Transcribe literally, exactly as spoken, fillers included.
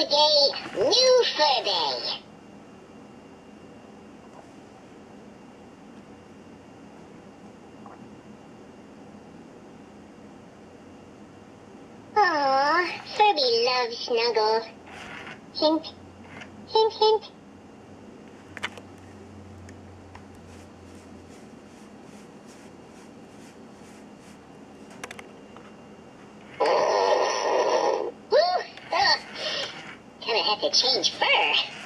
day, new Furby. Aww, Furby loves snuggle. Hint, hint, hint. Woo! Ugh. Kinda have to change fur.